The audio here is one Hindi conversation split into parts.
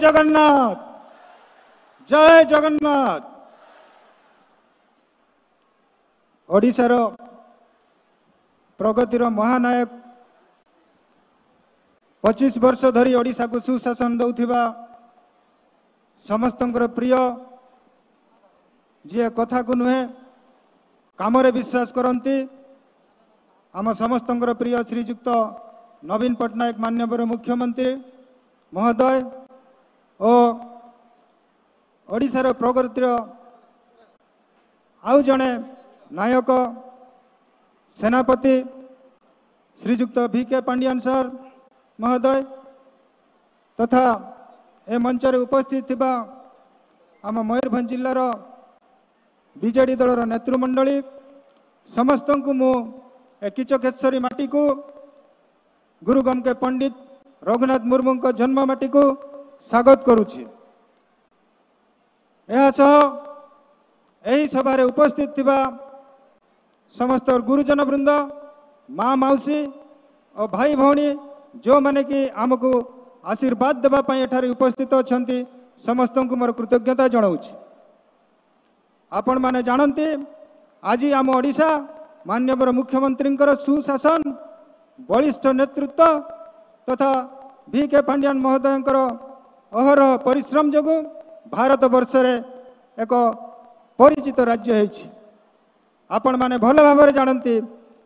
जगन्नाथ जय जगन्नाथ। ओडिशार प्रगतिर महानायक 25 वर्ष धरी ओडिशा को सुशासन दौथिबा समस्तंकर प्रिय जी कथा को नुहे काम रे विश्वास करती आम समस्तंकर प्रिय श्रीजुक्त नवीन पट्टनायक माननीय मुख्यमंत्री महोदय और ओडिशार प्रगतिर आउ जड़े नायक सेनापति श्रीजुक्त VK पांडियान सर महोदय तथा ए मंच रे उपस्थित थिबा आम मयूरभंज जिल्लार बीजेडी दलर नेतृमंडली समस्त को मु किचकेश्वरी माटी को गुरु गमके पंडित रघुनाथ मुर्मू को जन्म माटी को स्वागत करुछि। यही सभा रे उपस्थित थिबा समस्त गुरुजन वृंद माँ मौसी और भाई भौणी जो माने कि आमको आशीर्वाद देवा एठारे उपस्थित अछंती समस्त को मोर कृतज्ञता जनाऊछि। आपण माने जानती आज आम ओडिशा माननीय मुख्यमंत्री सुशासन बलिष्ठ नेतृत्व तथा VK पांडियान महोदय अहरह परिश्रम जोगु भारत वर्ष रे एक परिचित राज्य है। आपण माने भल भाव जानती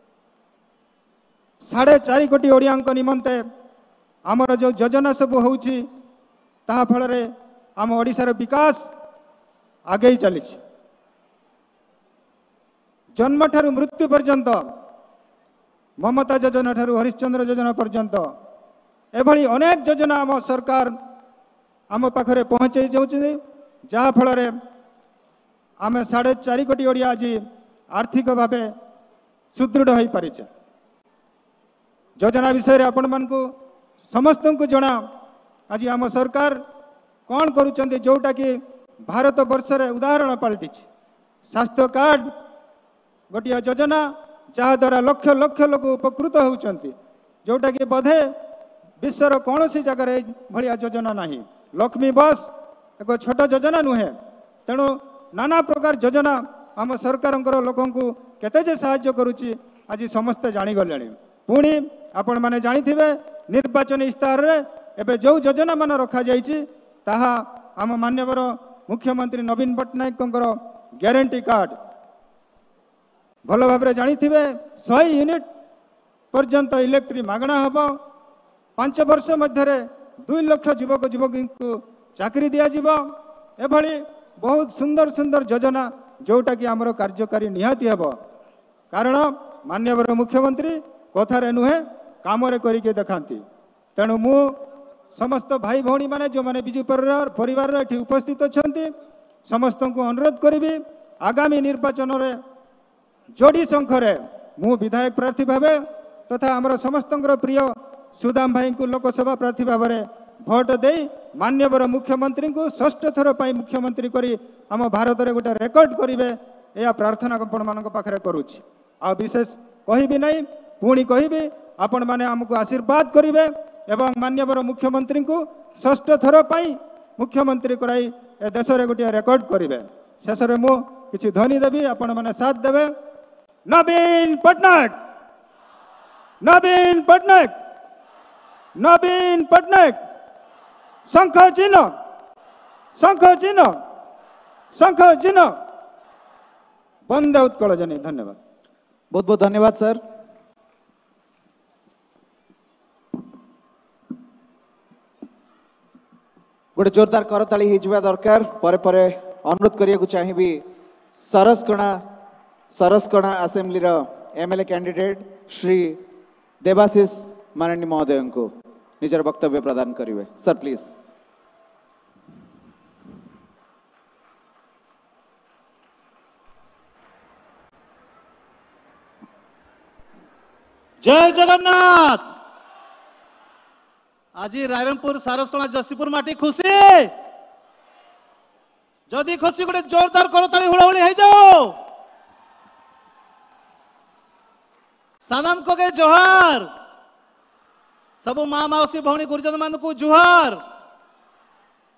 4.5 कोटी ओडिया निमंते आमर जो योजना सब होउछि ताहा फल रे आम ओडिशार विकास आगे चली जन्म ठारू मृत्यु पर्यंत ममता योजना ठारू हरिश्चंद्र योजना पर्यंत एभली अनेक योजना आम सरकार आम पाखरे पहुँचे जाउछि जहा फल रे आम 4.5 कोटी ओडिया आज आर्थिक भाव सुदृढ़ हो पारे। योजना विषय आपण मानकु समस्त को जना आज आम सरकार कौन करुचंती जोटा कि भारत वर्ष रे उदाहरण पलटि स्वास्थ्य कार्ड गोटे योजना जहा द्वारा लक्ष लक्ष लोक उपकृत होउचंती जोटा कि बोधे विश्वर कौन सी जगह भाया योजना नहीं। लक्ष्मी बस एक छोट योजना नुहे तेणु नाना प्रकार योजना आम सरकार लोक केते जे साहाय्य करुच्ची आज समस्ते जानीगले। पुणी आपण माने जानिथिबे निर्वाचन इस्ताहार रे एबे जो योजना मान रखा जाइछि ताहा आम माननीय मुख्यमंत्री नवीन पट्टनायक ग्यारंटी कार्ड भल भाव जानिथिबे 100 यूनिट पर्यंत इलेक्ट्रिक मागणा हबो। 5 वर्ष मध्य 2 लाख युवक युवती को चाकरी दिया जिवो। एभली बहुत सुंदर सुंदर योजना जोटा कि आमर कार्यकारी निहाती हेबो कारण माननीय मुख्यमंत्री कथारे नुहे काम करके देखाती। तेणु मु समस्त भाई भौणी माने जो माने बिजु परिवार एठी उपस्थित अछंती समस्त को अनुरोध करी आगामी निर्वाचन रे जोड़ी संख्या मु विधायक प्रार्थी भावे तथा आमर समस्त प्रिय सुदाम भाई को लोकसभा प्रार्थी भाव में भोट दे माननीय मुख्यमंत्री को 6ठ थर मुख्यमंत्री करी आम भारत रे गोटे रेकर्ड करेंगे यह प्रार्थना आपण मान पाखे करुच्ची। आ विशेष कहबी नहीं पुणी कहबी आपण मैंने आमको आशीर्वाद करेंगे एवं माननीय मुख्यमंत्री को 6ठ थर मुख्यमंत्री कराई ए देश में गोटे रेकर्ड करेंगे। शेष में मु किसी ध्वनि देवी आपण मैंने साथ देवे। नवीन पट्टनायक नवीन पट्टनायक नवीन पट्टनायक शंख चिन्ह शंख चिन्ह शंख चिन्ह वंदे उत्कल जननी। धन्यवाद बहुत बहुत धन्यवाद सर। गोटे जोरदार करताली हो दरकार परे परे अनुरोध करिया चाहिए Saraskana assembly MLA candidate Shri Debashish माननी महोदय को निजर वक्तव्य प्रदान करेंगे। Sir please. जय जगन्नाथ। आज रायरंगपुर सारसकणा जसीपुर माटी खुशी जदि खुशी गोटे जोरदार करताली हुड़ाहुड़ी हो जाओ। सादाम को के जोहार सब माँ मौसी भौणी गुरुजन मान को जुहार।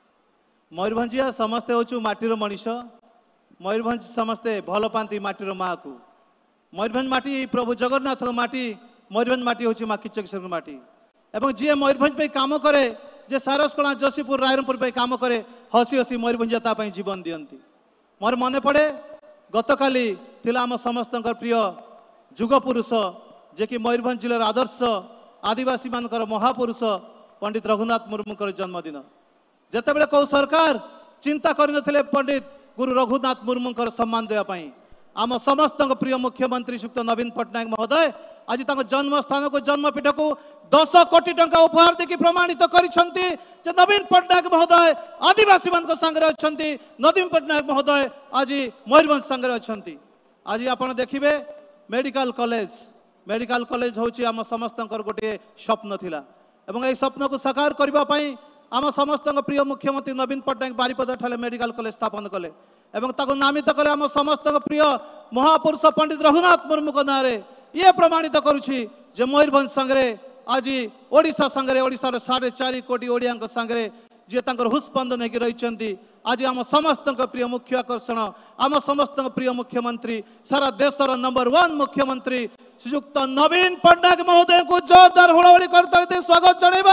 मयूरभंजिया समस्ते हूँ माटीर मनीष मयूरभंज समस्ते भल पाती माटीर माँ को मयूरभंज माटी प्रभु जगन्नाथ माटी मयूरभंज माटी हूँ माँ किचकेश्वर माटी एवं जी मयूरभंज पे काम करे जे सारसकणा जशीपुर रायरंगपुर पे काम करे हसी हसी मयूरभंजिया जीवन दियंती मोर मन पड़े गतकाली थिला आम समस्त प्रिय जुग पुरुष जे कि मयूरभंज जिलार आदर्श आदिवासी मानकर महापुरुष पंडित रघुनाथ मुर्मूकर जन्मदिन जितेबाला कौ सरकार चिंता करनथिले पंडित गुरु रघुनाथ मुर्मूकर सम्मान देवाई आम समस्त प्रिय मुख्यमंत्री श्रीयुक्त नवीन पट्टनायक महोदय आज जन्म स्थान को जन्मपीठ को 10 कोटी टंका उपहार देकी प्रमाणित करिसेंती जे नवीन पट्टनायक महोदय आदिवासी मान संगे अछंती नवीन पट्टनायक महोदय आज मयूरभंज संगे अछंती आज आपण देखिबे मेडिकल कॉलेज होची आम समस्त गोटे स्वप्न थिला एवं ए स्वप्न को साकार करबा पई आम समस्त प्रिय मुख्यमंत्री नवीन पट्टनायक बारिपदा ठाले मेडिकल कॉलेज स्थापन कले एवं ताको नामित कले आम समस्त प्रिय महापुरुष पंडित रघुनाथ मुर्मू को नारे ये प्रमाणित करुछि जे मयूरभंज संगे आज ओडिशा संगे ओडिशार 4.5 कोटी ओडिया संगे जी हुस्पंदन होकर रही आज आम समस्त प्रिय मुख्य आकर्षण आम समस्त प्रिय मुख्यमंत्री सारा देशर नंबर 1 मुख्यमंत्री श्रीयुक्त नवीन पट्टनायक महोदय को जोरदार हुड़ाहुड़ी करते स्वागत जनाइबा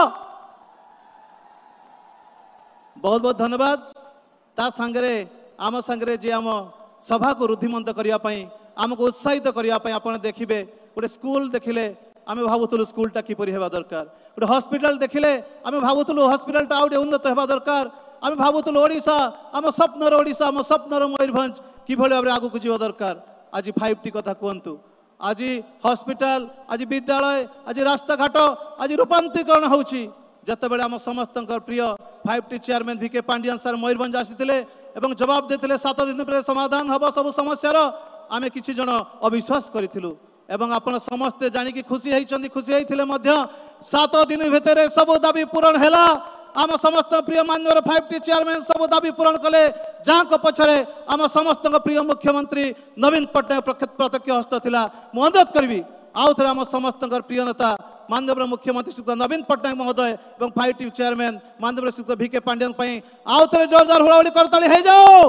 बहुत बहुत धन्यवाद ता संगे आम संगे जे आम सभा को रुद्धिमंत करने आमको उत्साहित करने आप देखिए गोटे स्कूल देखिले आम भावुलु स्कूलटा किपरि हेबा दरकार गोटे हॉस्पिटल देखिले आम भावुलु हॉस्पिटलटा आउटे उन्नत हेबा दरकार आम भावुलु ओडिशा आम स्वप्नर मयूरभंज किभଳି भाबरे आगु को जीवा दरकार आज 5T कथा कहतु आज हॉस्पिटल आज विद्यालय आज रास्ता घाट आज रूपांतरीकरण होउची जतबेले आम समस्त प्रिय 5T chairman VK Pandian sir Mayurbhanj आसीथिले एवं जवाब देते 7 दिन पर समाधान हम सब समस्यार आमे किछि जन अविश्वास करिथिलु एवं आपण समस्ते जानिकी खुशी होते 7 दिन भितर सब दाबी पूरण हैला आम समस्त प्रिय माननीय 5T चेयरमैन सब दाबी पूरण कले जहाँ पछरे आम समस्त प्रिय मुख्यमंत्री नवीन पट्टनायक प्रत्यक्ष हस्त थिला मु अनुरोध करबी आउ थे आम समस्त प्रिय नेता माननीय मुख्यमंत्री श्रीयुक्त नवीन पट्टनायक महोदय एवं 5T चेयरमैन माननीय श्रीयुक्त VK पांडियान आउ थे जोरदार हुड़ाहुड़ी करताली हो जाओ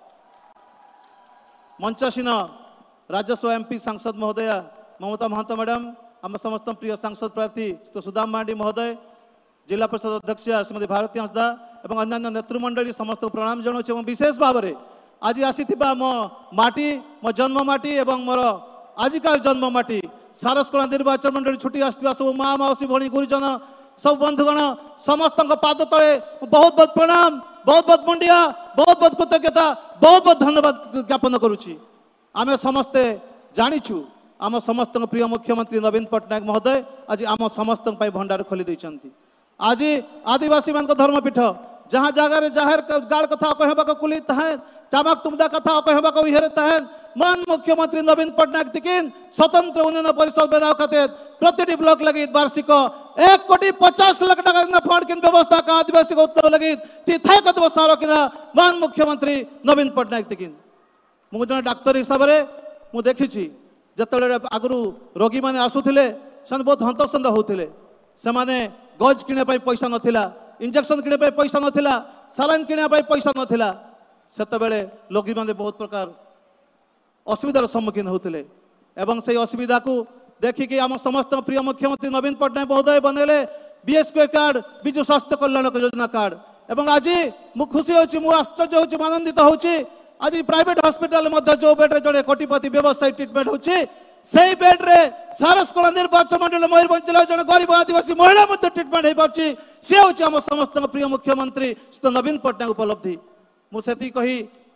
मंचासीन राज्यसभा MP सांसद महोदय ममता महंत मैडम आम समस्त प्रिय सांसद प्रार्थी सुदाम मांडी महोदय जिला परिषद अध्यक्ष श्रीमती भारती हंसदा और अन्य नेतृमंडली समस्त प्रणाम जनाऊँ विशेष भाव में आज आसी मो माटी मो जन्म माटी और मोर आजिकार जन्म माटी सारसकणा निर्वाचन मंडली छुट्टी आसवा सब माँ मौसी भणी गुरुजन सब बंधुगण समस्त पाद तले बहुत बहुत प्रणाम बहुत बहुत मुंडिया बहुत बहुत कृतज्ञता बहुत बहुत धन्यवाद ज्ञापन करुच्ची आम समस्ते जाचु आम समस्त प्रिय मुख्यमंत्री नवीन पट्टनायक महोदय आज आम समस्त भंडार खोली देइछंती आज आदिवासी मान धर्मपीठ जहाँ जगार जाहिर गाड़ कथा कहबा कुली तहन चामक तुमदा कथा कहबा उहेर तहन मान मुख्यमंत्री नवीन पट्टनायक तिकिन स्वतंत्र उन्नयन परिषद बनाव खातिर प्रति ब्लॉक लगी वार्षिक 1,50,00,000 टाका फंड किन व्यवस्था का आदिवासी को उत्तर लगी तीथा कदम सारो किना मान मुख्यमंत्री नवीन पट्टनायक तिकिन मु जन डाक्तर हिसाब से मु देखी जिते आगु रोगी मैंने आसुले से बहुत हंतसंत होते से गज किने पैसा नाला इंजेक्शन किने पैसा नाला सालाइन किने पैसा नाला से रोगी मैंने बहुत प्रकार असुविधार सम्मुखीन होते से असुविधा को देखिकी आम समस्त प्रिय मुख्यमंत्री नवीन पट्टनायक महोदय बनैले BSK कार्ड विजु स्वास्थ्य कल्याण योजना कार्ड एवं आज मु खुशी हो आश्चर्य हो आनंदित होची आज प्राइवेट हॉस्पिटल जो बेड्रे जड़े कोटिपति व्यवसायी ट्रिटमेंट होची से बेड्रे सारसकणा निर्वाचन मंडल मयूरभंज जिला जड़े गरीब आदिवासी महिला ट्रिटमेंट हो पार्टी सी हूँ आम समस्त प्रिय मुख्यमंत्री नवीन पट्टनायक उपलब्धि मुझे कही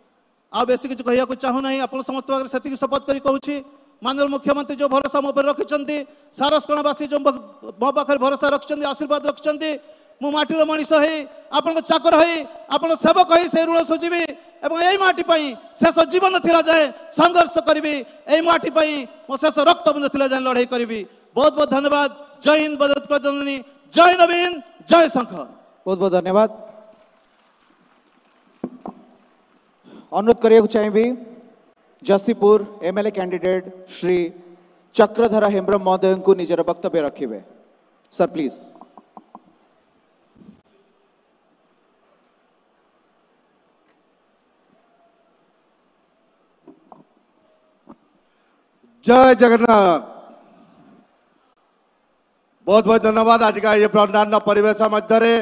आ बेसी किसी कहूँ चाहूना आप समस्त से शपथ कर कहूँ माननीय मुख्यमंत्री जो भरोसा मो पर रखिंट सारसकणावासी जो मो पाखे भरोसा रखिंट आशीर्वाद रखिंट मु माटीर मनीष आपण चाकर आपण सेवक से ऋण सुझी एवं यही माटी शेष जीवन थिला जाए संघर्ष करी यही माटी मो शेष रक्त बंध थिला जाए लड़ाई करी बहुत बहुत धन्यवाद जय हिंद बदौलत जननी जय नवीन जय शंख बहुत बहुत धन्यवाद अनुरोध करिया चाहिए जसीपुर MLA कैंडिडेट श्री चक्रधर हेम्ब्रम महोदय को निजर वक्तव्य रखिए सर प्लीज जय जगन्नाथ। बहुत बहुत धन्यवाद। आज का ये प्रधान परिवेश मध्य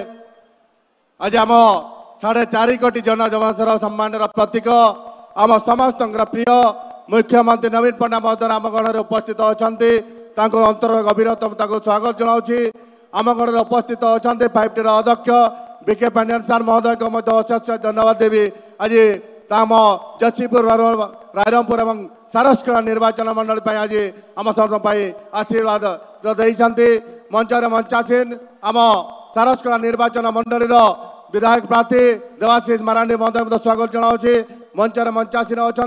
आज आम 4.5 कोटी जनजमानसर सम्मान प्रतीक आम समस्त प्रिय मुख्यमंत्री नवीन पट्टनायक महोदय आम गण उपस्थित अच्छा अंतर गभीरतम स्वागत जनावि। आम गण उपस्थित अच्छा 5T अध्यक्ष बीके पांड्यान सार महोदय को अशेष धन्यवाद देवी। आज ताम जसीपुर रायरंगपुर और सारस्कला निर्वाचन मंडल आज आम समस्त आशीर्वाद देते। मंचर मंचासीन आम सारस्कला निर्वाचन मंडल विधायक प्रार्थी देवाशीष मारांडी महोदय स्वागत जनावि। मंचर मंचासीन अच्छा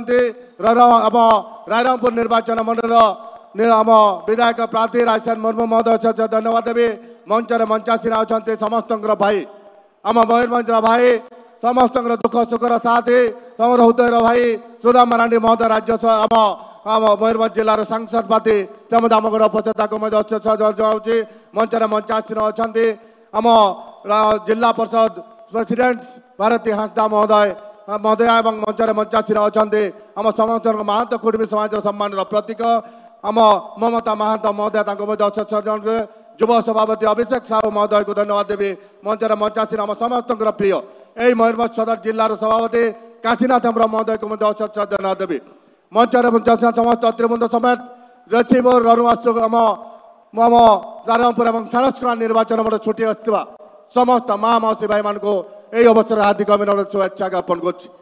आम रायरंगपुर निर्वाचन मंडल आम विधायक प्रार्थी राजसेन मुर्मू महोदय धन्यवाद देवी। मंचर मंचासीन अच्छा समस्त भाई आम मयूरभंज भाई समस्त दुख सुखर साथी तुम हृदय भाई सुदाम मारांडी महोदय राज्य आम मयूरभंज जिलार सांसद प्रार्थी से आम गण उपस्थित जनावि। मंचर मंचासीन अच्छा आम जिला परिषद प्रेसिडेंट भारती हांसदा महोदय एवं मंचर मंचासीन अच्छा आम समस्त महंत कुटुंबी समाज सम्मान प्रतीक आम ममता महंत महोदय अशेष जनावि। युव सभापति अभिषेक साहू महोदय को धन्यवाद देवी। मंचर मंचासीन आम समस्त प्रिय यही मयूरभंज सदर जिलार सभापति काशीनाथ महोदय को अशेष धन्यवाद देवी। मंचर मंचासीन समस्त अतिवृंद समेत जसीपुर रनुआसु आम रायरंगपुर और सारस्कला निर्वाचन मंडल छुट्टी आसवा समस्त माँ मौसी भाई मान को यही अवसर हार्दिक अभिनंदन शुभेच्छा ज्ञापन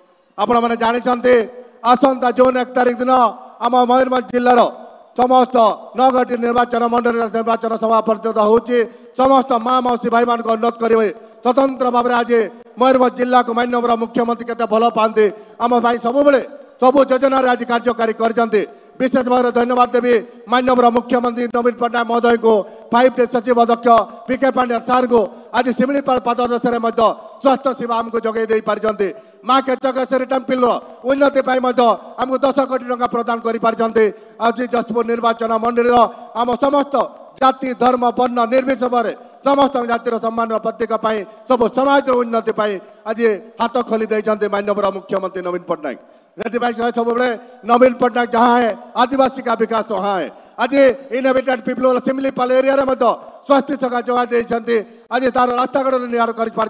कर जानते आसंता जून 1 तारिख दिन आम मयूरभंज जिलार समस्त 9 निर्वाचन मंडल निर्वाचन सभा परिचालित होची। समस्त माँ मौसी भाई मान को अनुरोध करेंगे स्वतंत्र भाव में आज मयूरभंज जिला को माननीय मुख्यमंत्री केते भल पाते आम भाई सबु योजना आज कार्यकारी करते। विशेष भाव धन्यवाद देवी माननीय मुख्यमंत्री नवीन पट्टनायक महोदय को 5T सचिव अध्यक्ष बीके पांड्या सार को आज शिमिलीपाल पाददेश स्वास्थ्य सेवा आमको जगै दे पारिजंती। माँ केचकेश्वरी टेम्पल उन्नति आमको 10 कोटी टंका प्रदान कर पारिजंती। आज जसपुर निर्वाचन मंडल आम समस्त जाति धर्म वर्ण निर्विशेष भाव समस्त जातिर सम्मान प्रतीक सब समाज उन्नति आज हाथ खोली देते माननीय मुख्यमंत्री नवीन पट्टनायक। सब नवीन पट्टनायक जहाँ है आदिवासी का विकास वहाँ है। आज इनहेबिटेड पीपल शिमिलीपाल एरिया स्वास्थ्य सेवा जोगा देते। आज तार रास्ताघाट निहार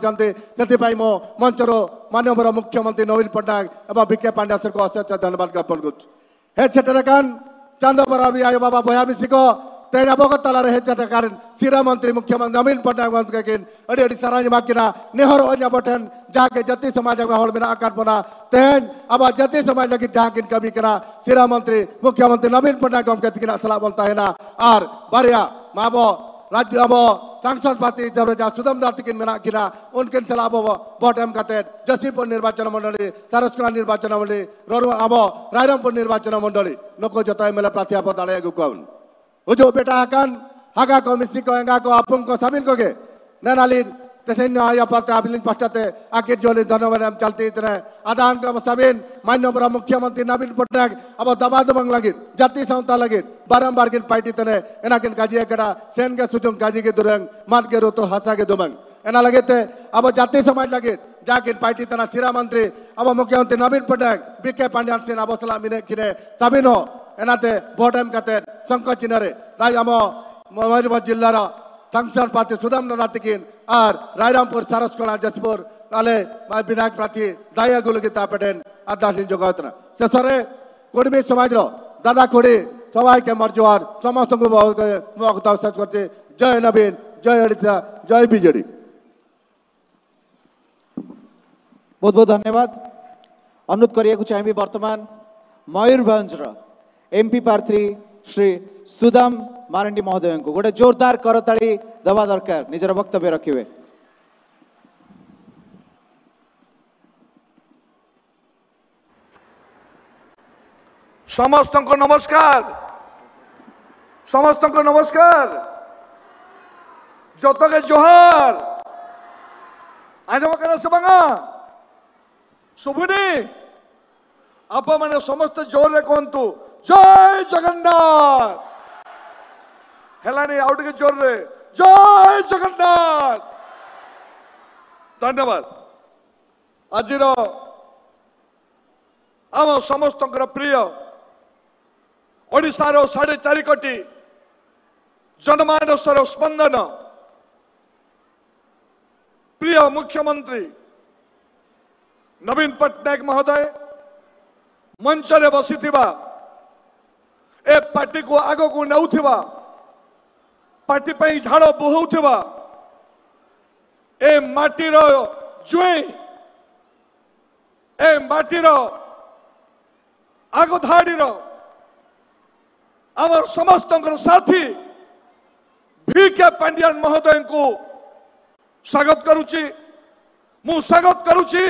कर मो मंचर माननीय मुख्यमंत्री नवीन पट्टनायक और बीके पांड्या सर को अशेष धन्यवाद ज्ञापन कर। चांदपरा भी आयो बाबा भयामिसी को तेजाबगतला हेचटकार सिरा मंत्री मुख्यमंत्री नवीन पट्टनायक अड़ी साराज माकिना नेहर अन्य बटन जाके जति समाज में हल बिना आकार बना तेहन अब जति समाज लगी जहाँ किन कभी किना सिरा मंत्री मुख्यमंत्री नवीन पट्टनायक हम कहते सलाह बोलता है ना और बारिया माबो राज्य अब सांसद पार्टी जब सुदम दाती किन मिना किना उनके सलाह बटम कहते जसीपुर निर्वाचन मंडली सारस्कला निर्वाचन मंडली अब रायरंगपुर निर्वाचन मंडली नको जत एमएलए प्रार्थी आप दाड़े गुकौन उजो बेटा हकन हगा को मिसी को एंगा को अपुंग को सामिल को के ननाली तसेन्य आया पाते अबिलिंग पश्चाते आकिर जोली धन्यवाद चलती इतने आदान का सामिल माननीय मुख्यमंत्री नवीन पट्टनायक अब दबादबंग लगी जाति संस्था लगी बारंबार किन पार्टी तने एना किन काजी एकड़ा सेन के सुजुम काजी के दुरंग मात के रोतो हंसा के दुमंग एना लगे थे अब जाति समाज लगे जाकिन पार्टी तना सिरा मंत्री अब मुख्यमंत्री नवीन पट्टनायक बीके पांड्यान सेन अब सलाह मिने किने साबिनो एनाते भोटम कहते संकट चिन्हरे राज आम मयूरभंज जिलार सांसद प्रार्थी सुदाम दातिकिन और रायरंगपुर सारस्कला जसपुर नाले विधायक प्रार्थी दाया गुलगीता पटेल आदासीन जोगतना शेष कुटुंबी समाज दादा खुड़ी सबाई के मर्जुआर समस्त को जय नवीन जय अड़िता जय बीजेडी। बहुत बहुत धन्यवाद। अनुरोध करिया चाहिए वर्तमान मयूरभंज एमपी प्रार्थी श्री सुदाम मारांडी महोदय को गोटे जोरदार करताली दबा दरकार निजर वक्तव्य रखिए। समस्त को नमस्कार, समस्त को नमस्कार, जोतके जोहार आजम सबंगा शुभुनी आप मैंने समस्त जोर कहतु जय जगन्नाथ हेलानी आउ टे जोर रे जय जगन्नाथ। धन्यवाद। आज आम समस्त प्रिय ओडिशार 4.5 कोटी जनमानसर स्पंदन प्रिय मुख्यमंत्री नवीन पट्टनायक महोदय मंच रे बसिथिबा ए पार्टी को आगो को नौथिबा पार्टी पे झाड़ बोहुथिबा ए माटीर जुए ए माटीर आगो धाड़ीर आमर समस्त साथी VK पांड्यान महोदय को स्वागत करुची मु स्वागत करुची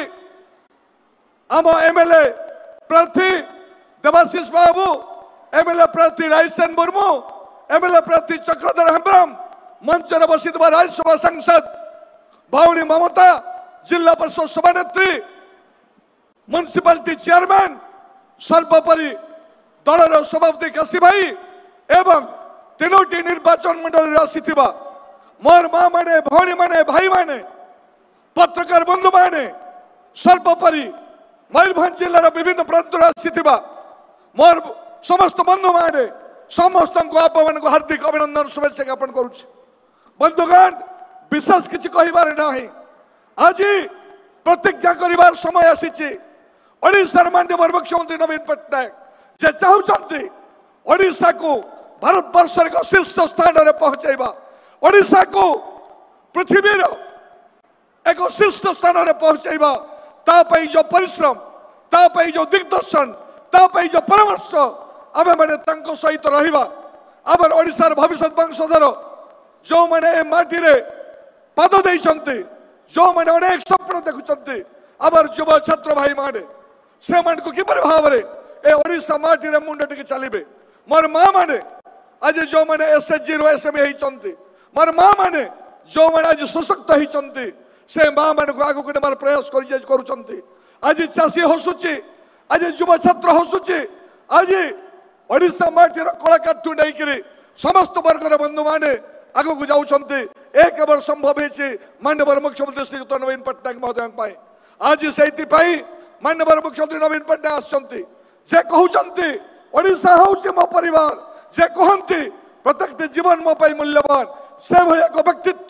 आम MLA प्रार्थी देवाशीष बाबू MLA प्रार्थी रायसेन मुर्मू MLA प्रार्थी चक्रधर हेम्ब्रम मंच रे बसिथिबा राज्यसभा सांसद भावनी ममता जिला परिषद सभानेत्री म्युनिसिपालिटी चेयरमैन सर्वोपरि दलर सभापति काशी भाई एवं 3टी निर्वाचन मंडल आसीथिबा मोर माँ माने भौणी माने भाई माने पत्रकार बंधु माने सर्वोपरि मयूरभंज जिलार विभिन्न प्रांत आसीथिबा मोर समस्त बंधु माने समस्त को आप मान हार्दिक अभिनंदन शुभेच्छा ज्ञापन करुछि। बंधुगण विशेष किछि कहिबार नाही आज प्रतिज्ञा करिबार समय आसीछि ओडिशार माननीय मुख्यमंत्री नवीन पट्टनायक जे चाहुचंती ओडिशा को भारत वर्ष एक शीर्ष स्थान रे पहुंचाइबा ओडिशा को पृथ्वीर एक शीर्ष स्थान रे पहुंचाइबा ता पई जो परिश्रम ता पई जो दिग्दर्शन ता पई जो परामर्श आमे माने तांको सहित रहिबा आबर ओडिशार भविष्य वंशधर जो माने ए माटी रे पाद देइछंती जो माने अनेक स्वप्न देखुचंती आबर युवा छात्र भाई माने से मान को किपर भाव रे ए ओडिशा माटी रे मुंड टिके चलिबे मोर मां माने आज जो माने SHG रो SME हिचंती मोर मां माने जो माने आज सशक्त हिचंती से मां माने को आगु के मार प्रयास करुचंती आज चासी हसुची आज युवा छात्र हसुची आज ओडिशा माटीर कलाकार ठू नहीं समस्त वर्गर बंधु माने आगु को जाउछंती एक बार संभव है माननीय मुख्यमंत्री श्री नवीन पट्टनायक महोदय आज से माननीय मुख्यमंत्री नवीन पट्टनायक आसचंती जे कहउचंती ओडिशा हउछि मो परिवार जे कहंती प्रत्येक जीवन मो पई मूल्यवान से भली एक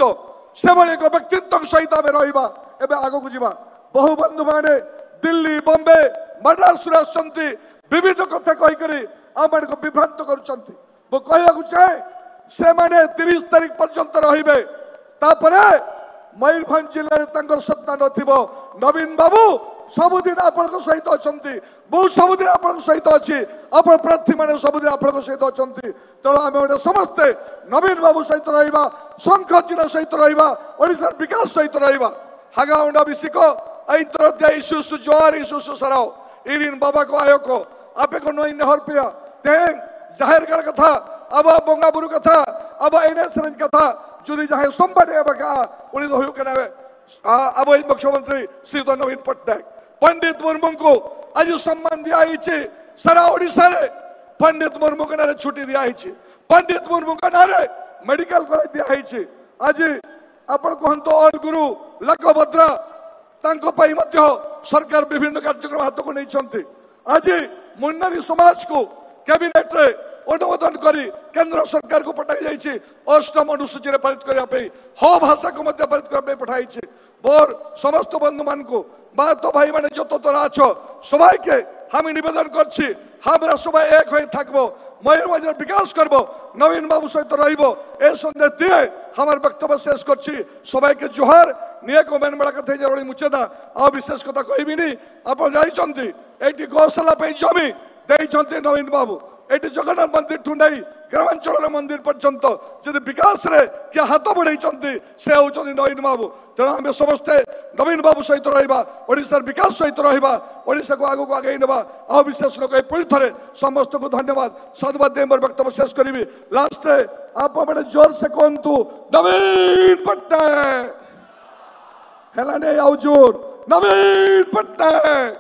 व्यक्तित्व सहित आमे रहिबा एबे आगु को जीवा बहु बंधु माने दिल्ली बॉम्बे मद्रास आसचंती विभिन्न कथा कहि करी आमन को विभ्रांत करुचंती वो कहया को चाहे से माने 30 तारीख पर्यंत रहिबे तापरे मयूरभंज जिल्ला रे तांकर सत्ता नथिबो नवीन बाबू सबुदिन आपन सहित अछंती बहु सबुदिन आपन सहित अछि आपन प्रार्थी माने सबुदिन आपन सहित अछंती त आमे समस्त नवीन बाबू सहित रहिबा शंख चिन्ह सहित रहिबा ओडिसा विकास सहित रहिबा हागाउंडा विसिको ऐतरद्या इशुसु जोर इशुसु सराव इरिन बाबा को आयो को आपे को नई नहर पिया तें जाहिर कर कथा अब बोंगाबुरु कथा अब एनएसएन कथा जुरी जाहे संबडे बका उनी होयो कनावे अब मुख्यमंत्री श्री नवीन पट्टनायक पंडित मुर्मू को आज सम्मान दिया सारा ओडिशा रे पंडित मुर्मू के नारे छुट्टी दिया पंडित मुर्मू के नारे मेडिकल कॉलेज दिया आज आपण कहंतो ऑल गुरु लकभद्र तांको पई मध्य सरकार विभिन्न कार्यक्रम हाथ को नहीं आज मुन्नरी समाज को कैबिनेट रे अनुमोदन करी केंद्र सरकार को पठाई जाइए 8म अनुसूची रे पारित करिया पे हो भाषा को मध्य पारित करबे पठाई और समस्त बंधु मान को बात भाई माने जत तोरा आछो सबाई के हम निवेदन करछि हमरा सबाई एक होई थाकबो मयूरभंज विकास करबो नवीन बाबू सहित रहिबो ए संदेश दिए हमर वक्तव्य शेष करछि सबाई के जोहार निये को मेन बड़ा कथे जरणी मुचेदा आ विशेष कथा कहबिनी आपण जाई चंती एटी गौशाला पे जमी देई चंती नवीन बाबू एटी जगन्नाथ मंदिर ठुंडाई ग्रामांचल मंदिर पर्यंत जदि विकास रे क्या हाथ बढ़ाई से होचंती नवीन बाबू तेणु आम समस्ते नवीन बाबू सहित रहिबा ओडिशा विकास सहित रहिबा ओडिशा को आगु को आगे नेबा आ विशेष लोक पुणी थे समस्त को धन्यवाद साधुवाद दे मोर वक्तव्य शेष करी लास्ट रे आप मैंने जोर से कहतु नवीन पट्टनायक हेलाने आउ जोर नवीन पट्टनायक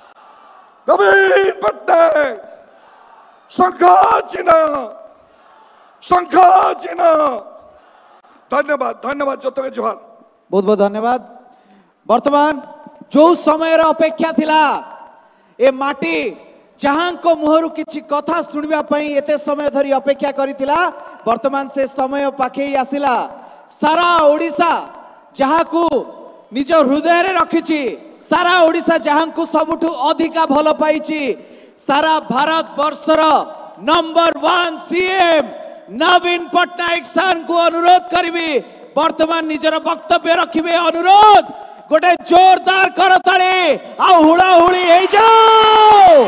शंखा चिन्ह धन्यवाद धन्यवाद जत के जोहार बहुत बहुत धन्यवाद। वर्तमान जो समय अपेक्षा थिला ए माटी जहां को मुहरु किछि कथा सुनिबा पई एते समय धरी अपेक्षा करितिला वर्तमान से समय पाखे आसिला सारा ओडिसा जहां को निज हृदय रे रखिछि सारा ओडिसा जहां को सबुठु अधिका भल पाइछि सारा भारत वर्षर number 1 CM Naveen Pattnaik sir को अनुरोध करिबी वर्तमान निजर वक्तव्य रखिबे अनुरोध गोटे जोरदार करताली आ हुड़ाहुड़ी हो जाओ।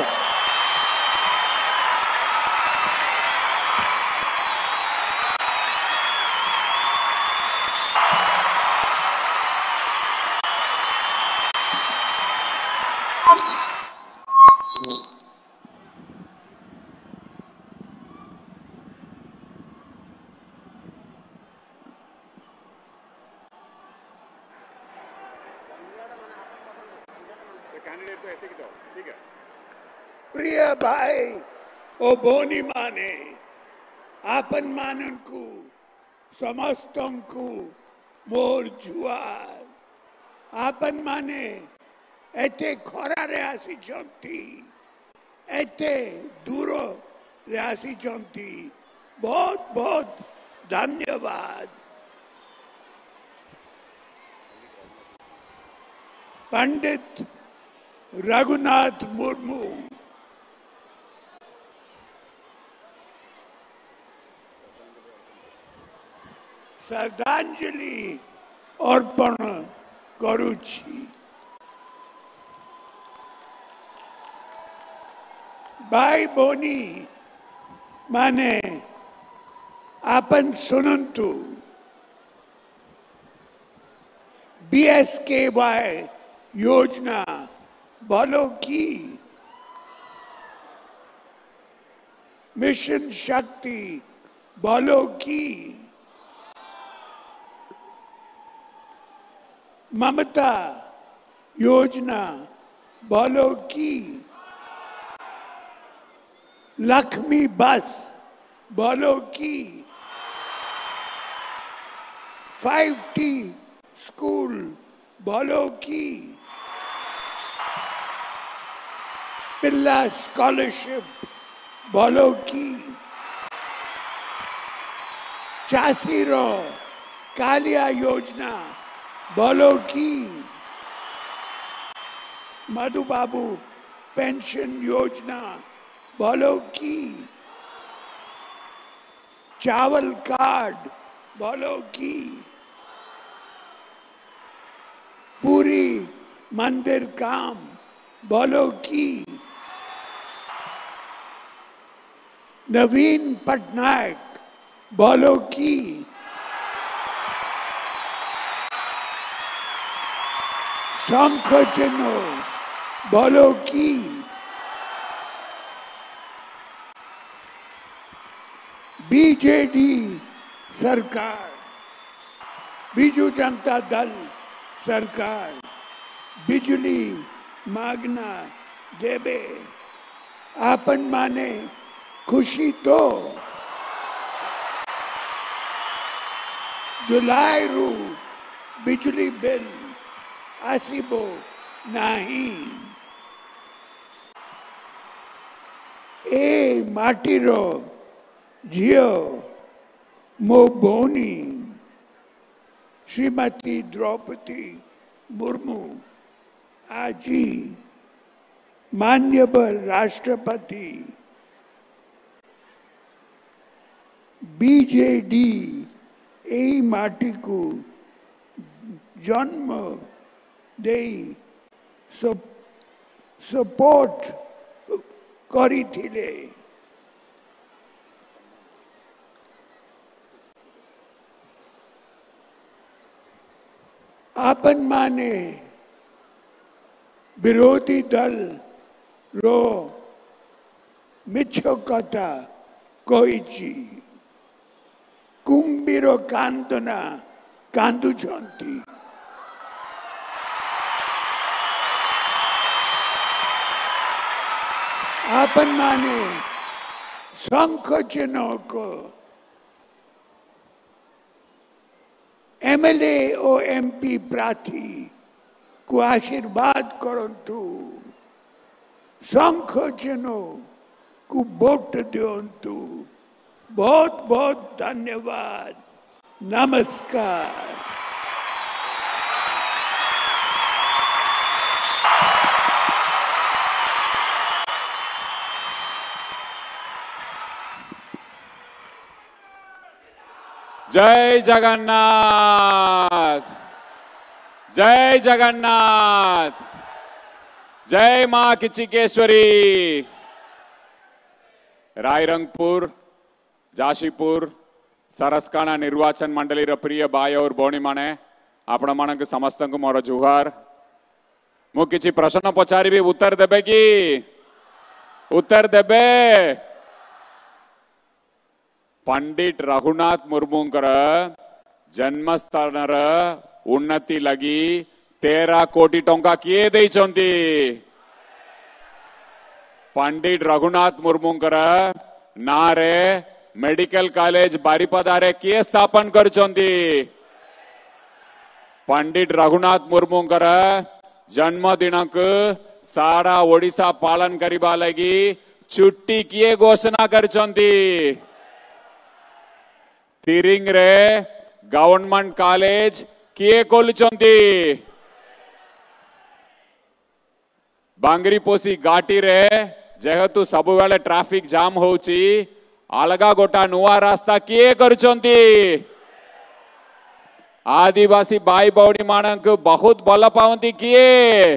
प्रिय भाई ओ भोनी माने आपन मानन को समस्तों को मोर जुआर आपन माने एते खरा रे आसी चंती एते दूर रे आसी चंती बहुत बहुत धन्यवाद। पंडित रघुनाथ मुर्मू श्रद्धांजलि अर्पण करुछि। भाई बोनी माने आपन सुनंतु BSKY योजना बोलो की मिशन शक्ति बोलो की ममता योजना बोलो की लक्ष्मी बस बोलो की 5T स्कूल बोलो की पिल्ला स्कॉलरशिप बोलो की चासीरो कालिया योजना बोलो की मधु बाबू पेंशन योजना बोलो की चावल कार्ड बोलो की पूरी मंदिर काम बोलो की नवीन पटनायक बोलो की शंख चिन्ह बोलो की बीजेडी सरकार बीजू जनता दल सरकार बिजली मागना देबे आपन माने खुशी तो जुलाई रू बिजली बिल आसीबो नाही ए माटीरो झियो मो भौनी श्रीमती द्रौपदी मुर्मू आजी माननीय राष्ट्रपति बीजेडी ए माटी को जन्म दे सपोर्ट करी थिले। आपन माने विरोधी दल रो मिछ कथा कही कुंभीर कांदना कांदुछंती आपन माने शंख चिन्ह को एमएलए और एमपी प्रार्थी को आशीर्वाद करंतु शंख चिन्ह को वोट दिंतु। बहुत बहुत धन्यवाद। नमस्कार। जय जगन्नाथ, जय जगन्नाथ, जय मां किचिकेश्वरी। रायरंगपुर, जाशीपुर, सरसकाना निर्वाचन मंडली प्रिय भाई और भौणी माने आपण मानक समस्त को मोर जुहार। मु किछि प्रश्न पचारिबी, उत्तर देबे कि? उत्तर देबे। पंडित रघुनाथ मुर्मूंकर जन्मस्थान उन्नति लगी 13 कोटी टंका किए देइचंती? पंडित रघुनाथ मुर्मूंकर नारे मेडिकल कॉलेज बारिपदारे किए स्थापन करचंती? पंडित रघुनाथ मुर्मूंकर जन्मदिन को सारा ओडिशा पालन करिबा लगी छुट्टी किए घोषणा करचंती? तिरिंग रे गवर्नमेंट कॉलेज किए खोलुचंती? बांगरीपोसी घाटी रे जेहेतु सब बेले ट्रैफिक जाम होउची अलगा गोटा नुआ रास्ता किए करुचंती? आदिवासी भाई भौणी मानक बहुत भल पावंती किए?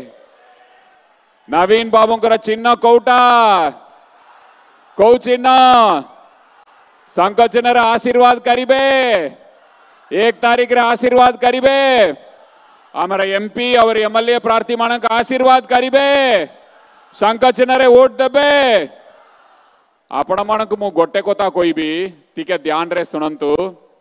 नवीन बाबूंकर चिन्ह कोटा? कौ चिन्ह? शंख चिन्ह रे आशीर्वाद करिबे? 1 तारीख रे आशीर्वाद करिबे? आमर एमपी और एमएलए प्रार्थी मानक आशीर्वाद करिबे? शंख चिन्ह रे वोट देबे? आपण मानक मु गोटे कथा कहबी, टिके ध्यान रे सुनंतु।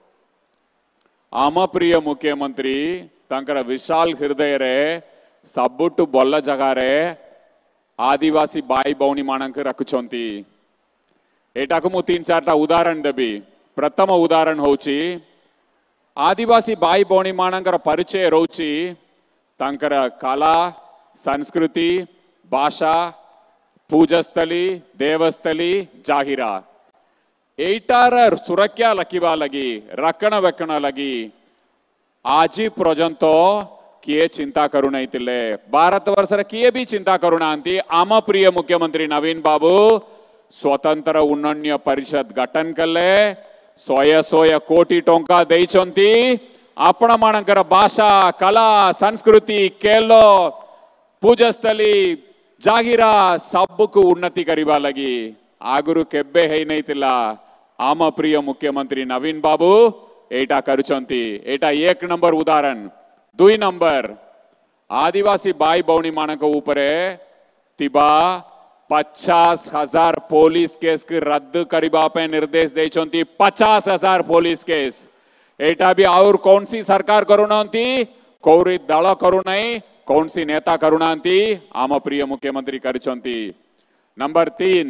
आम प्रिय मुख्यमंत्री तांकर विशाल हृदय रे सबुटु बल्ल जगह रे आदिवासी भाई भौणी मानक रखुछंती। एटा को मु 3-4टा उदाहरण देबी। प्रथम उदाहरण होची आदिवासी भाई भौणी मानकर परिचय रोची तांकर कला, संस्कृति, भाषा, पूजस्थली, देवस्थली, जाहिरा एटार सुरक्षा लखिबा लगी, रक्षण वेक्षण लगी आज पर्यंत किए चिंता करू नहीं तिले। भारत वर्ष किए भी चिंता करू नांती। आम प्रिय मुख्यमंत्री नवीन बाबू स्वतंत्र उन्नयन परिषद गठन कले 100 कोटी टंका देइचंती। आपण मानकर भाषा, कला, संस्कृति, खेलो, पूजस्थली, जागिरा सबको उन्नति करिबा लगी आगुरु केबे है नहीं तिला। आम प्रिय मुख्यमंत्री नवीन बाबू एटा करुचंती। एटा 1 नंबर उदाहरण। 2 नंबर आदिवासी भाई भौणी मानक ऊपरे तिबा 50,000 पुलिस केस की रद्द करिबा पे निर्देश देइचंती। 50,000 पुलिस केस एटा भी और कौन सी सरकार करुनांती, कौरी दल करू नहीं, कौन सी नेता करुनांती, आम प्रिय मुख्यमंत्री करुचंती। नंबर 3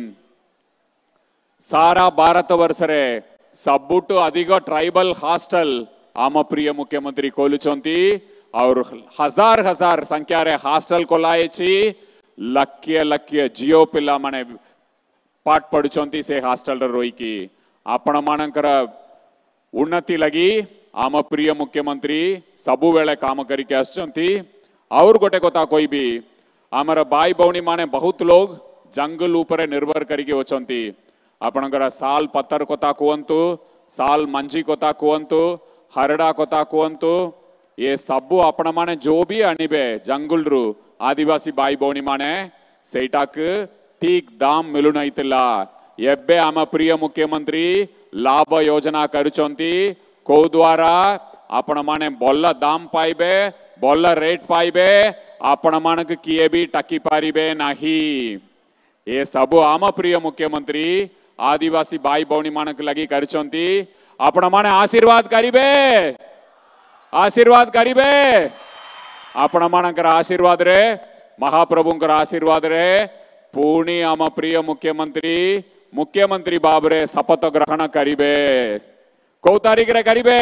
सारा भारत वर्ष रे सबुटु अधिक ट्राइबल हॉस्टल आम प्रिय मुख्यमंत्री खोलुचंती और हजार संख्या रे हॉस्टल खोलायची। लक्ष्य लक्ष्य जियो पिला माने पाठ पढ़ुचंती से हॉस्टल रे रोई की। आपण मानकर उन्नति लगी आम प्रिय मुख्यमंत्री सबु बेले काम करिके आछंती। और गोटे कथा कहबी, आमर भाई भौणी माने बहुत लोग जंगल ऊपर निर्भर करिके ओचंती। आपणकर साल पत्तर कथा कहंतु, साल मंजी कथा कहंतु, हरड़ा कथा कहंतु, ये सबु आपण माने जो भी आनिबे जंगल रु आदिवासी भाई भौणी माने सेटाक ठीक दाम मिलु नहीं तिला। एबे आम प्रिय मुख्यमंत्री लाभ योजना करुचंती को द्वारा आपण माने बल्ल दाम पाइबे, बल्ल रेट पाइबे, आपण मानक किए भी टकी पारिबे नाही। ये सब आम प्रिय मुख्यमंत्री आदिवासी भाई भौणी मानक लगी करिसंती। आपण माने आशीर्वाद करिबे, आशीर्वाद करिबे। आपण मानकर आशीर्वाद रे, महाप्रभुंकर आशीर्वाद रे पुणी आम प्रिय मुख्यमंत्री मुख्यमंत्री बाबरे शपथ ग्रहण करिबे। कौ तारीख रे करिबे,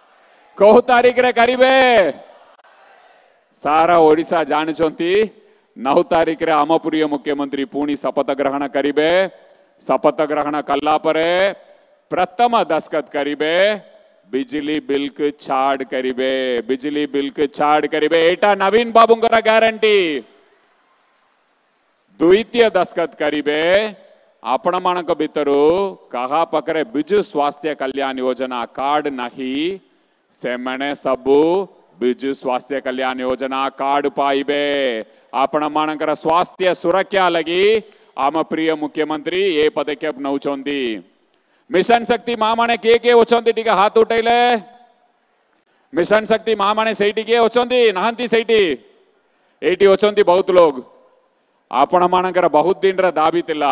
कौ तारीख रे करिबे। सारा ओडिशा जानचंती 9 तारीख रे आम प्रिय मुख्यमंत्री पुणी शपथ ग्रहण करिवे। शपथ ग्रहण कला परे प्रथम दस्खत करिवे बिजली बिल के छाड़ करिवे। बिजली बिल के छाड़ करिवे एटा नवीन बाबूंकर ग्यारंटी। द्वितीय दस्खत करिवे आपण मानक भितरु कहा पकरे बिजु स्वास्थ्य कल्याण योजना कार्ड नहीं से मैंने सबू बिजु स्वास्थ्य कल्याण योजना कार्ड पाइबे। आपण मानकर स्वास्थ्य सुरक्षा लगी आम प्रिय मुख्यमंत्री ये पदक्षेप नौचंती। मिशन शक्ति मामणे के ओचंती टिके हाथ उठैले। मिशन शक्ति मामणे सेठी के ओचंती नहंती सेठी एटी ओचंती बहुत लोग। आपण मानकर बहुत दिन रे दाबी तिला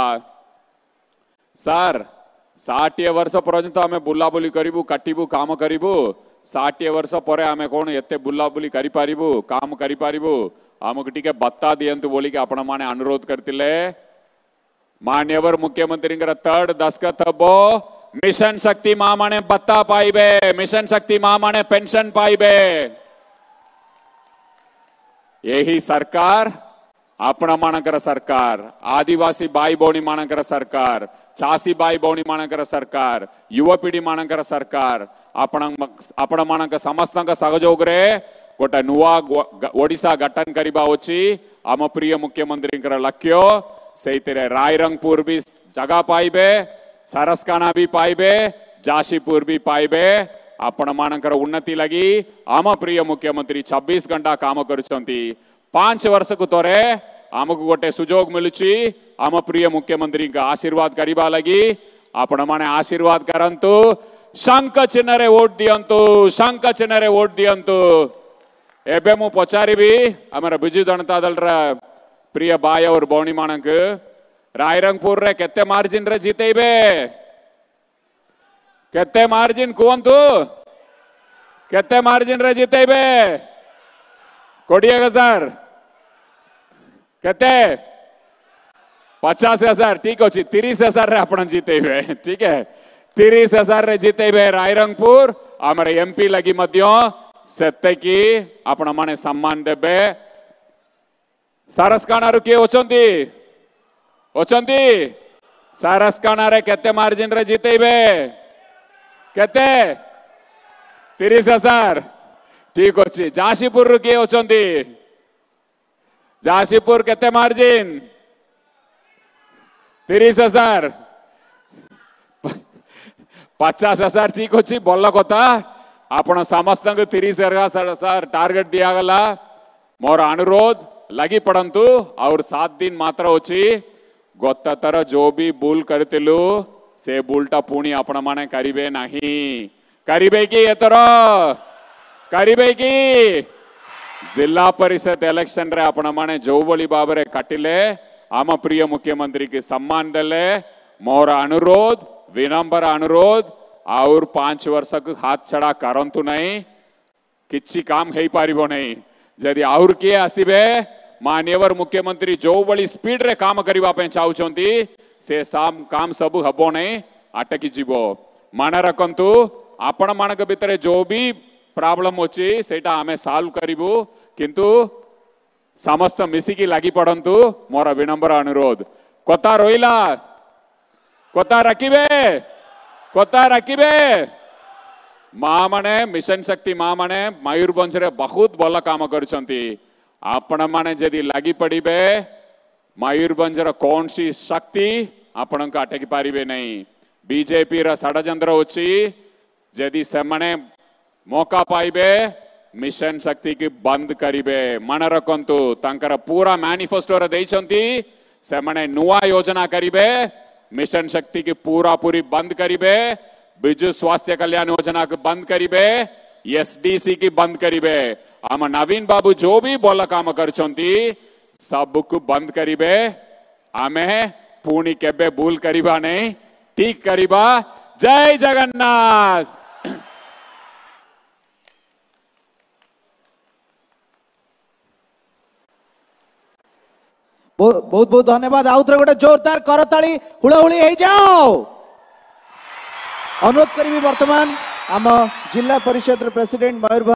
सर 60 वर्ष पर्यंत आमे बुलाबुली करिबु काटिबु काम करिबु 60 वर्ष पर आमे कोन एते बुलाबुली करि पारिबु काम करि पारिबु आमक टिके बत्ता दियंतु बोली के आपण माने अनुरोध करतिले। मान्यवर मुख्यमंत्री थर्ड दस्खत हबो मिशन शक्ति मामणे बत्ता पाइबे। मिशन शक्ति मामणे पेंशन पाइबे। यही सरकार आपण मानकर सरकार आदिवासी भाई भौणी मानकर सरकार चासी भाई भौणी मानकर सरकार युवपीढ़ी मानकर सरकार आपण मानक समस्त सहयोग रे गोटे नुआ ओडिशा गठन करिबा अछि आम प्रिय मुख्यमंत्री लक्ष्य। सेइतिरे रायरंगपुर भी जगह पाइबे सारसकाना भी पाइबे जाशीपुर भी पाइबे। आपण मानकर उन्नति लगी आम प्रिय मुख्यमंत्री 26 घंटा काम करछंती। 5 वर्ष को तोरे आमको गोटे सुजोग मिलुची आम प्रिय मुख्यमंत्री का आशीर्वाद करिबा लगी। आपण माने आशीर्वाद करंतु शंख चिन्ह रे वोट दियंतु। शंख चिन्ह रे वोट दियंतु। एबे मु पचारिबी हमर बिजु जनता दल रा प्रिय भाई और भौणी मानक रायरंगपुर रे केते मार्जिन रे जीतेबे केते मार्जिन कुहंतु केते मार्जिन रे जीतेबे 20,000 केते 50,000 ठीक अच्छी 30,000 रे आपण जीतेबे ठीक है 30,000 रे जीतेबे रायरंगपुर आमर एमपी लगी मध्य सेते की आपण माने सम्मान देबे। सारसकाना रो के ओचंती ओचंती सारसकाना रे केते मार्जिन रे जीतेबे केते 30,000 ठीक अच्छी। जाशीपुर रो के ओचंती जाशीपुर केते मार्जिन 30,000 50,000 ठीक अच्छी भल कथा आपण समस्त 30,000 टार्गेट दिया गला। मोर अनुरोध लगी पड़ंतु और 7 दिन मात्र अच्छी गत तर जो भी भूल करतिलु से भूलटा पुणी आपण माने करिवे नाही करिवे की एतर करिवे की जिला परिषद इलेक्शन रे आपण माने जो बोली बाबरे काटिले आम प्रिय मुख्यमंत्री के सम्मान देले। मोर अनुरोध विनम्र अनुरोध और 5 वर्ष हाथ छड़ा करंतु नहीं किछि काम हेई पारिबो नहीं। जदि और किए आसीबे मान्यवर मुख्यमंत्री जो बड़ी स्पीड रे काम करबा पे चाहउचंती से काम सब हबो नहीं अटकी जीवो। मन रखंतु आपण मानक भितरे जो भी प्रॉब्लम अछि सेटा आमे सॉल्व करिवु किंतु समस्त मिसिकी लागी पड़ंतु मोर विनम्र अनुरोध। कोता रोइला कोता रखिबे माँ माने मिशन शक्ति माँ माने मयूरभंज रे बहुत भल काम करछंती। आपण माने जदि लागी पड़िबे मयूरभंज रो कौन सी शक्ति आपण का अटकी पारिबे नहीं। बीजेपी रा षडयंत्र अछि जदि से माने मौका पाइबे मिशन शक्ति की बंद करिबे। मन रखंतु तांकर पूरा मैनिफेस्टो रे देइछंती से माने नुआ योजना करिबे मिशन शक्ति की पूरी बंद करिबे। बिजु स्वास्थ्य कल्याण योजना को बंद करिबे एसडीसी की बंद करिबे। आम नवीन बाबू जो भी बोला काम करछंती सबको बंद करिबे। आमे पुणी केबे भूल करिबा नहीं ठीक करिबा। जय जगन्नाथ। बहुत बहुत धन्यवाद। आउ थे गोटे जोरदार करताली हुड़हुड़ी हो जाओ। अनुरोध करी वर्तमान आम जिला परिषद प्रेसिडेंट मयूरभंज